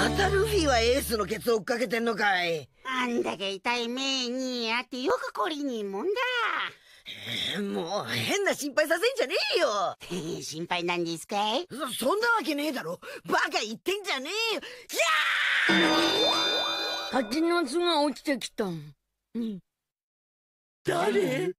またルフィはエースのケツ追っかけてんのかい。 あんだけ痛い目にあってよく懲りにもんだ。 もう変な心配させんじゃねえよ。 心配なんですかい？ そんなわけねえだろ。バカ言ってんじゃねえよ。 蜂の巣が落ちてきた。 誰？